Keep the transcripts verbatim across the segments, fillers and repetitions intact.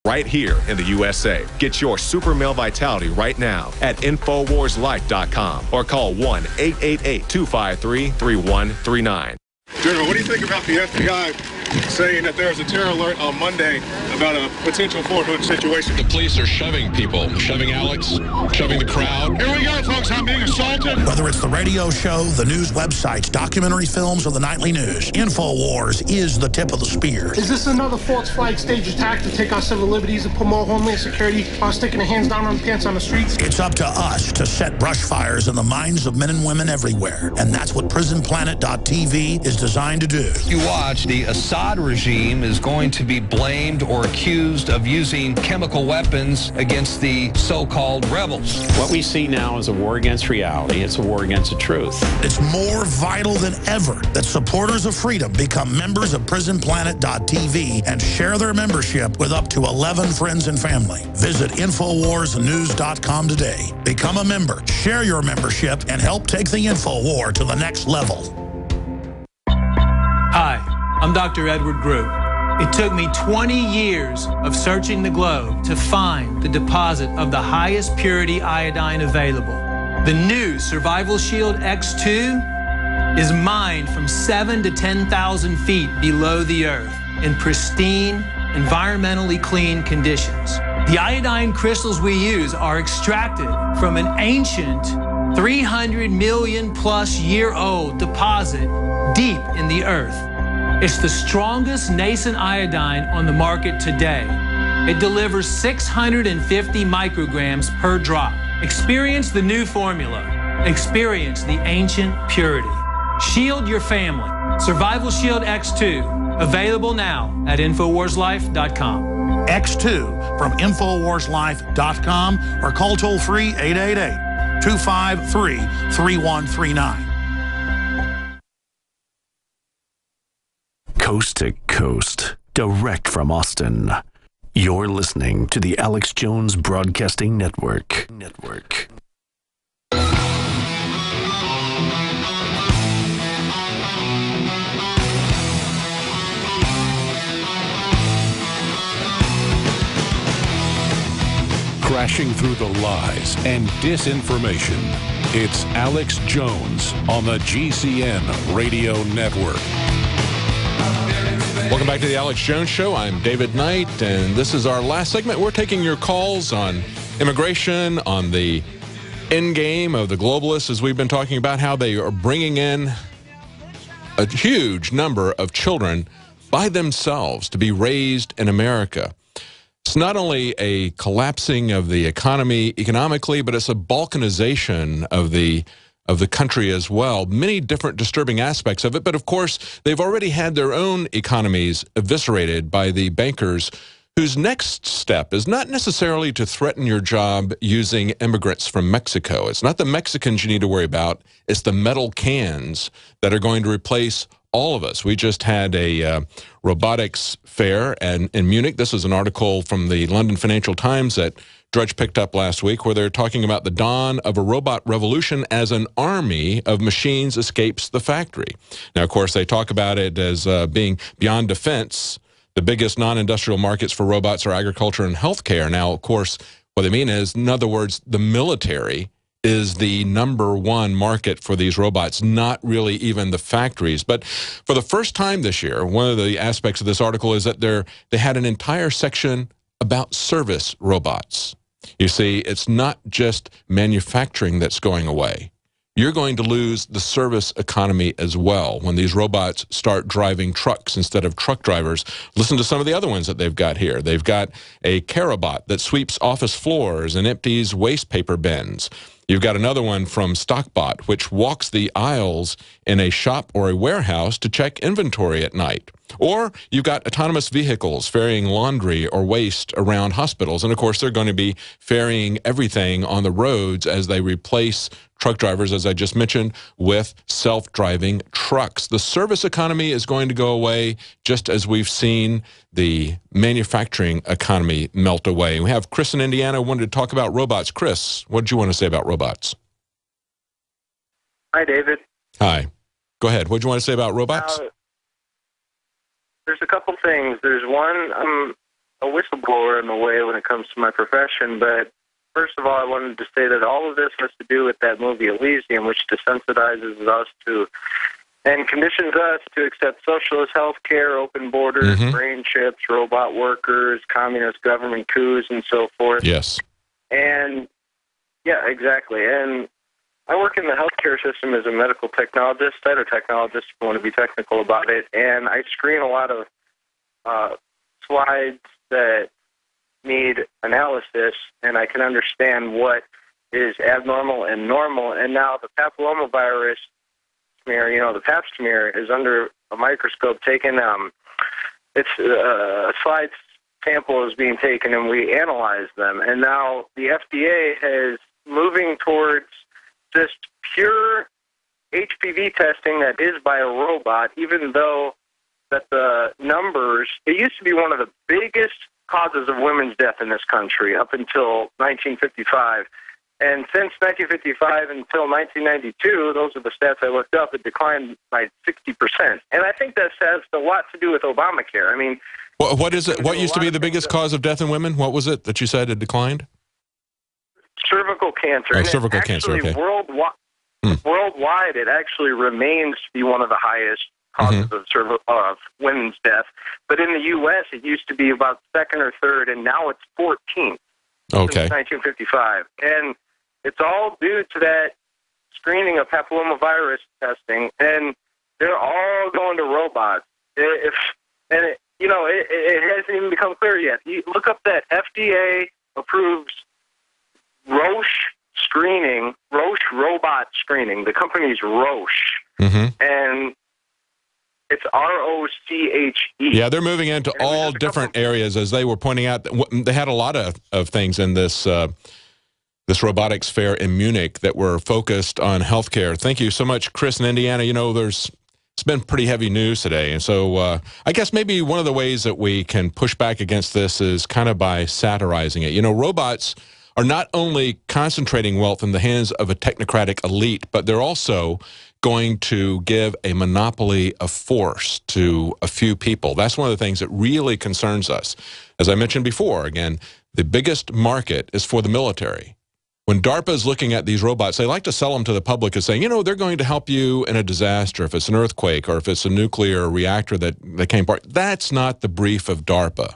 right here in the U S A. Get your super male vitality right now at Infowars Life dot com or call one eight eight eight, two five three, three one three nine. General, what do you think about the F B I saying that there's a terror alert on Monday about a potential Fort Hood situation? The police are shoving people, shoving Alex, shoving the crowd. Here we go, folks. I'm being assaulted. Whether it's the radio show, the news websites, documentary films, or the nightly news, InfoWars is the tip of the spear. Is this another false flag stage attack to take our civil liberties and put more homeland security while sticking the hands down on the pants on the streets? It's up to us to set brush fires in the minds of men and women everywhere. And that's what prison planet dot T V is designed to do. You watch, the Assad regime is going to be blamed or accused of using chemical weapons against the so-called rebels. What we see now is a war against reality. It's a war against the truth. It's more vital than ever that supporters of freedom become members of prison planet dot T V and share their membership with up to eleven friends and family. Visit Infowars News dot com today. Become a member, share your membership, and help take the InfoWar to the next level. Hi, I'm Doctor Edward Group. It took me twenty years of searching the globe to find the deposit of the highest purity iodine available. The new Survival Shield X two is mined from seven to ten thousand feet below the earth in pristine, environmentally clean conditions. The iodine crystals we use are extracted from an ancient three hundred million plus year old deposit deep in the earth. It's the strongest nascent iodine on the market today. It delivers six hundred fifty micrograms per drop. Experience the new formula. Experience the ancient purity. Shield your family. Survival Shield X two. Available now at Infowars Life dot com. X two from Infowars Life dot com or call toll free eight eight eight, two five three, three one three nine. Coast to coast, direct from Austin. You're listening to the Alex Jones Broadcasting Network. Network. Crashing through the lies and disinformation. It's Alex Jones on the G C N Radio Network. Welcome back to the Alex Jones Show. I'm David Knight, and this is our last segment. We're taking your calls on immigration, on the end game of the globalists, as we've been talking about how they are bringing in a huge number of children by themselves to be raised in America. It's not only a collapsing of the economy economically, but it's a balkanization of the of the country as well. Many different disturbing aspects of it, but of course, they've already had their own economies eviscerated by the bankers whose next step is not necessarily to threaten your job using immigrants from Mexico. It's not the Mexicans you need to worry about. It's the metal cans that are going to replace all of us. We just had a uh, robotics fair and, in Munich. This is an article from the London Financial Times that Drudge picked up last week, where they're talking about the dawn of a robot revolution as an army of machines escapes the factory. Now, of course, they talk about it as uh, being beyond defense. The biggest non-industrial markets for robots are agriculture and healthcare. Now, of course, what they mean is, in other words, the military is the number one market for these robots, not really even the factories. But for the first time this year, one of the aspects of this article is that they're, they had an entire section about service robots. You see, it's not just manufacturing that's going away. You're going to lose the service economy as well when these robots start driving trucks instead of truck drivers. Listen to some of the other ones that they've got here. They've got a Carabot that sweeps office floors and empties waste paper bins. You've got another one from Stockbot, which walks the aisles in a shop or a warehouse to check inventory at night. Or you've got autonomous vehicles ferrying laundry or waste around hospitals. And of course, they're going to be ferrying everything on the roads as they replace truck drivers, as I just mentioned, with self-driving trucks. The service economy is going to go away, just as we've seen the manufacturing economy melt away. We have Chris in Indiana who wanted to talk about robots. Chris, what did you want to say about robots? Hi, David. Hi. Go ahead. What did you want to say about robots? Uh, there's a couple things. There's one, I'm a whistleblower in a way when it comes to my profession, but first of all, I wanted to say that all of this has to do with that movie Elysium, which desensitizes us to and conditions us to accept socialist health care, open borders, mm-hmm. brain chips, robot workers, communist government coups, and so forth. Yes. And, yeah, exactly. And I work in the healthcare system as a medical technologist, cytotechnologist, if you want to be technical about it, and I screen a lot of uh, slides that need analysis, and I can understand what is abnormal and normal. And now the papillomavirus smear, you know, the pap smear is under a microscope taken. Um, it's uh, a slide sample is being taken, and we analyze them. And now the F D A is moving towards just pure H P V testing that is by a robot, even though that the numbers, it used to be one of the biggest causes of women's death in this country up until nineteen fifty-five. And since nineteen fifty-five until nineteen ninety-two, those are the stats I looked up, it declined by sixty percent. And I think that has a lot to do with Obamacare. I mean, well, what is it? What used to be the biggest cause of death in women? What was it that you said had declined? Cervical cancer. Oh, and cervical cancer, okay. Worldwide, hmm. worldwide, it actually remains to be one of the highest causes mm-hmm. of, cervical, of women's death. But in the U S, it used to be about second or third, and now it's fourteenth okay. since nineteen fifty-five. And it's all due to that screening of papillomavirus testing, and they're all going to robots. If and it, you know, it, it hasn't even become clear yet. You look up that F D A approves Roche screening, Roche robot screening. The company's Roche, mm-hmm. and it's R O C H E. Yeah, they're moving into and all different areas, as they were pointing out. They had a lot of, of things in this uh, this robotics fair in Munich that were focused on healthcare. Thank you so much, Chris in Indiana. You know, there's it's been pretty heavy news today, and so uh, I guess maybe one of the ways that we can push back against this is kind of by satirizing it. You know, robots are not only concentrating wealth in the hands of a technocratic elite, but they're also going to give a monopoly of force to a few people. That's one of the things that really concerns us. As I mentioned before, again, the biggest market is for the military. When DARPA is looking at these robots, they like to sell them to the public as saying, you know, they're going to help you in a disaster, if it's an earthquake or if it's a nuclear reactor that, that came apart. That's not the brief of DARPA.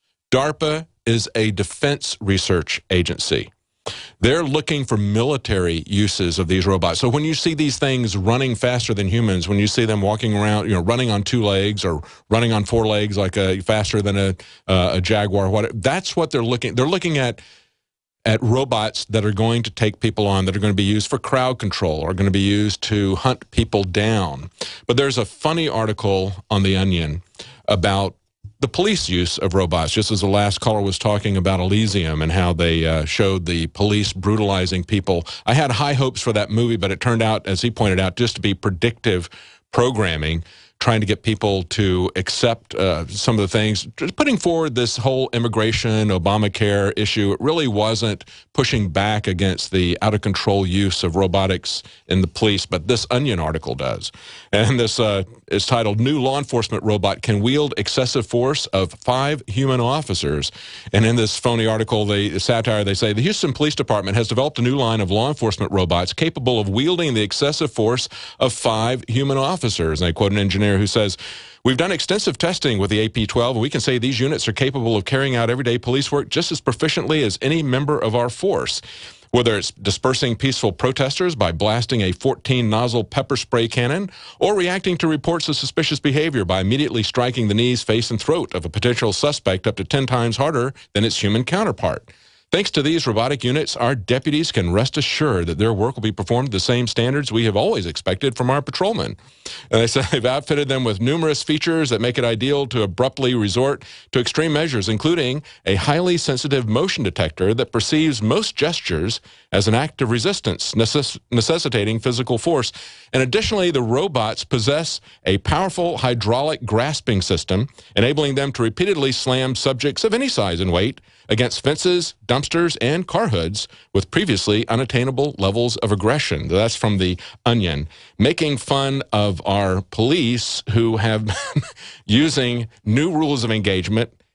DARPA is a defense research agency. They're looking for military uses of these robots. So when you see these things running faster than humans, when you see them walking around, you know, running on two legs or running on four legs, like a faster than a uh, a Jaguar, whatever, that's what they're looking. They're looking at at robots that are going to take people on, that are going to be used for crowd control, or going to be used to hunt people down. But there's a funny article on The Onion about the police use of robots, just as the last caller was talking about Elysium and how they uh, showed the police brutalizing people. I had high hopes for that movie, but it turned out, as he pointed out, just to be predictive programming, trying to get people to accept uh, some of the things, just putting forward this whole immigration, Obamacare issue. It really wasn't pushing back against the out-of-control use of robotics in the police, but this Onion article does. And this uh, is titled, New Law Enforcement Robot Can Wield Excessive Force of Five Human Officers. And in this phony article, they, the satire, they say, the Houston Police Department has developed a new line of law enforcement robots capable of wielding the excessive force of five human officers. And I quote an engineer who says, we've done extensive testing with the A P twelve, and we can say these units are capable of carrying out everyday police work just as proficiently as any member of our force. Whether it's dispersing peaceful protesters by blasting a fourteen nozzle pepper spray cannon, or reacting to reports of suspicious behavior by immediately striking the knees, face, and throat of a potential suspect up to ten times harder than its human counterpart. Thanks to these robotic units, our deputies can rest assured that their work will be performed to the same standards we have always expected from our patrolmen. And they say they've outfitted them with numerous features that make it ideal to abruptly resort to extreme measures, including a highly sensitive motion detector that perceives most gestures as an act of resistance, necess necessitating physical force. And additionally, the robots possess a powerful hydraulic grasping system, enabling them to repeatedly slam subjects of any size and weight against fences, dumpsters, and car hoods with previously unattainable levels of aggression. That's from The Onion, making fun of our police who have been using new rules of engagement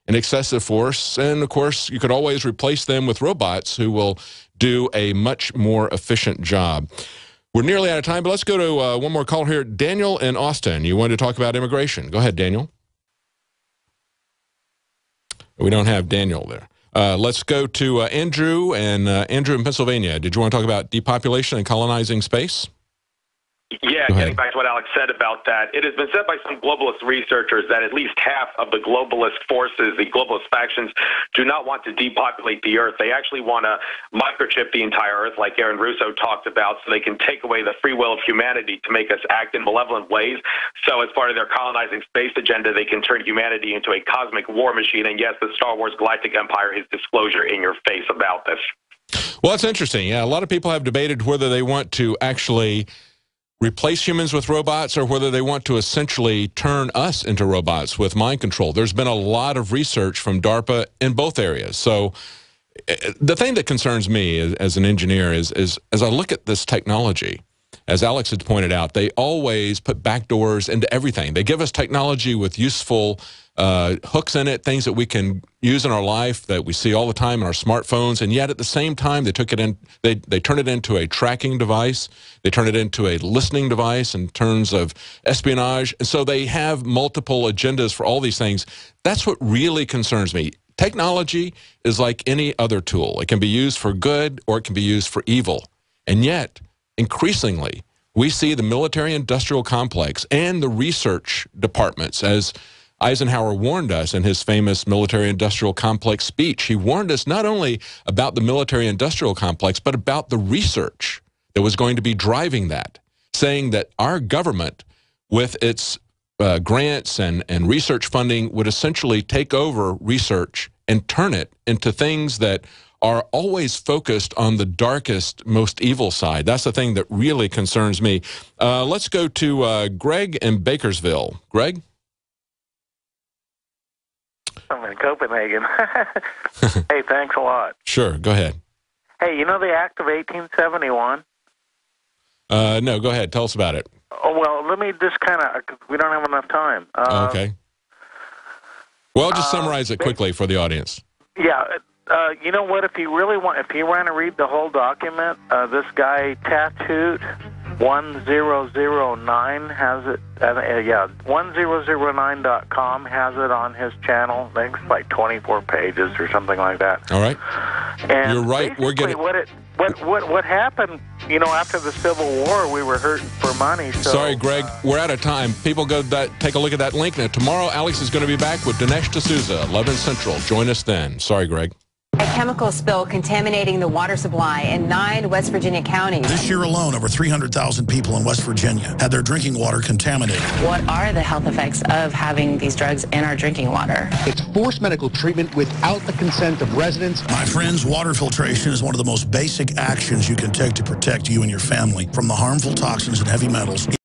and excessive force. And, of course, you could always replace them with robots who will do a much more efficient job. We're nearly out of time, but let's go to uh, one more call here. Daniel in Austin, you wanted to talk about immigration. Go ahead, Daniel. We don't have Daniel there. Uh, let's go to uh, Andrew, and uh, Andrew in Pennsylvania. Did you want to talk about depopulation and colonizing space? Yeah, getting back to what Alex said about that, it has been said by some globalist researchers that at least half of the globalist forces, the globalist factions, do not want to depopulate the Earth. They actually want to microchip the entire Earth, like Aaron Russo talked about, so they can take away the free will of humanity to make us act in malevolent ways. So as part of their colonizing space agenda, they can turn humanity into a cosmic war machine. And yes, the Star Wars Galactic Empire is disclosure in your face about this. Well, that's interesting. Yeah, a lot of people have debated whether they want to actually replace humans with robots or whether they want to essentially turn us into robots with mind control. There's been a lot of research from DARPA in both areas. So the thing that concerns me as, as an engineer is, is as I look at this technology, as Alex had pointed out, they always put backdoors into everything. They give us technology with useful uh, hooks in it, things that we can use in our life that we see all the time in our smartphones, and yet at the same time they took it in, they, they turn it into a tracking device, they turn it into a listening device in terms of espionage, and so they have multiple agendas for all these things. That's what really concerns me. Technology is like any other tool. It can be used for good or it can be used for evil, and yet increasingly, we see the military-industrial complex and the research departments, as Eisenhower warned us in his famous military-industrial complex speech. He warned us not only about the military-industrial complex, but about the research that was going to be driving that, saying that our government, with its uh, grants and, and research funding, would essentially take over research and turn it into things that are always focused on the darkest, most evil side. That's the thing that really concerns me. Uh, let's go to uh, Greg in Bakersville. Greg? I'm in Copenhagen. Hey, thanks a lot. Sure, go ahead. Hey, you know the Act of eighteen seventy-one? Uh, no, go ahead. Tell us about it. Oh, well, let me just kind of, we don't have enough time. Uh, okay. Well, just uh, summarize it quickly for the audience. Yeah. Uh, you know what? If you really want, if you want to read the whole document, uh, this guy Tattooed one zero zero nine has it. Uh, yeah, one zero zero nine dot com has it on his channel. I think it's like twenty-four pages or something like that. All right. And you're right. We're getting what it what what what happened. You know, after the Civil War, we were hurting for money. So, Sorry, Greg. Uh, we're out of time. People go to that. Take a look at that link. Now, tomorrow, Alex is going to be back with Dinesh D'Souza, eleven Central. Join us then. Sorry, Greg. A chemical spill contaminating the water supply in nine West Virginia counties. This year alone, over three hundred thousand people in West Virginia had their drinking water contaminated. What are the health effects of having these drugs in our drinking water? It's forced medical treatment without the consent of residents. My friends, water filtration is one of the most basic actions you can take to protect you and your family from the harmful toxins and heavy metals